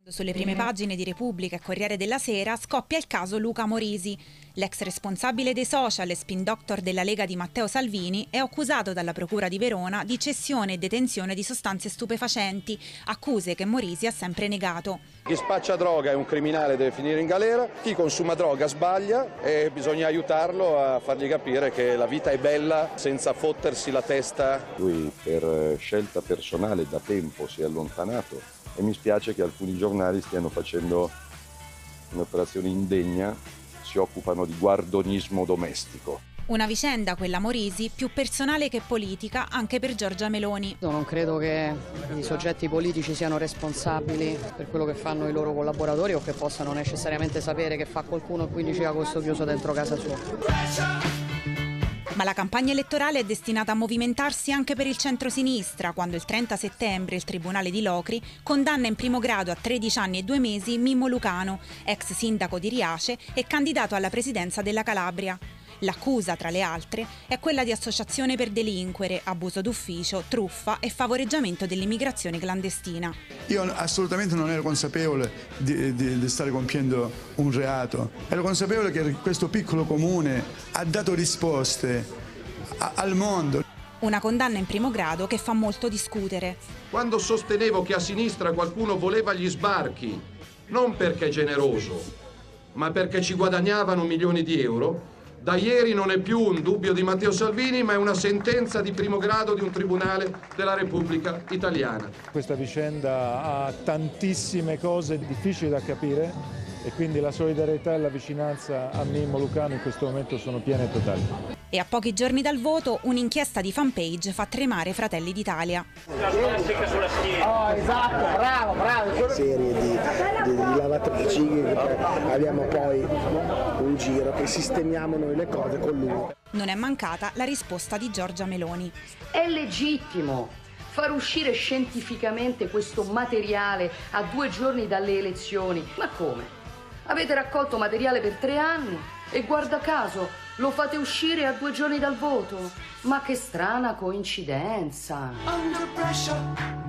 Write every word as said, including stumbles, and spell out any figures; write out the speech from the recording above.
Sulle prime pagine di Repubblica e Corriere della Sera scoppia il caso Luca Morisi. L'ex responsabile dei social e spin doctor della Lega di Matteo Salvini è accusato dalla Procura di Verona di cessione e detenzione di sostanze stupefacenti, accuse che Morisi ha sempre negato. Chi spaccia droga è un criminale, deve finire in galera, chi consuma droga sbaglia e bisogna aiutarlo a fargli capire che la vita è bella senza fottersi la testa. Lui per scelta personale da tempo si è allontanato e mi spiace che alcuni giornali stiano facendo un'operazione indegna, si occupano di guardonismo domestico. Una vicenda, quella Morisi, più personale che politica anche per Giorgia Meloni. Non credo che i soggetti politici siano responsabili per quello che fanno i loro collaboratori o che possano necessariamente sapere che fa qualcuno il quindici agosto chiuso dentro casa sua. Ma la campagna elettorale è destinata a movimentarsi anche per il centro-sinistra, quando il trenta settembre il Tribunale di Locri condanna in primo grado a tredici anni e due mesi Mimmo Lucano, ex sindaco di Riace e candidato alla presidenza della Calabria. L'accusa, tra le altre, è quella di associazione per delinquere, abuso d'ufficio, truffa e favoreggiamento dell'immigrazione clandestina. Io assolutamente non ero consapevole di, di, di stare compiendo un reato. Ero consapevole che questo piccolo comune ha dato risposte a, al mondo. Una condanna in primo grado che fa molto discutere. Quando sostenevo che a sinistra qualcuno voleva gli sbarchi, non perché generoso, ma perché ci guadagnavano milioni di euro, da ieri non è più un dubbio di Matteo Salvini, ma è una sentenza di primo grado di un tribunale della Repubblica Italiana. Questa vicenda ha tantissime cose difficili da capire e quindi la solidarietà e la vicinanza a Mimmo Lucano in questo momento sono piene e totali. E a pochi giorni dal voto un'inchiesta di fanpage fa tremare Fratelli d'Italia. La plastica sulla schiena. Oh, esatto, bravo, bravo. Serie di, di, di lavatrici, abbiamo poi un giro che sistemiamo noi le cose con lui. Non è mancata la risposta di Giorgia Meloni. È legittimo far uscire scientificamente questo materiale a due giorni dalle elezioni. Ma come? Avete raccolto materiale per tre anni e guarda caso lo fate uscire a due giorni dal voto? Ma che strana coincidenza!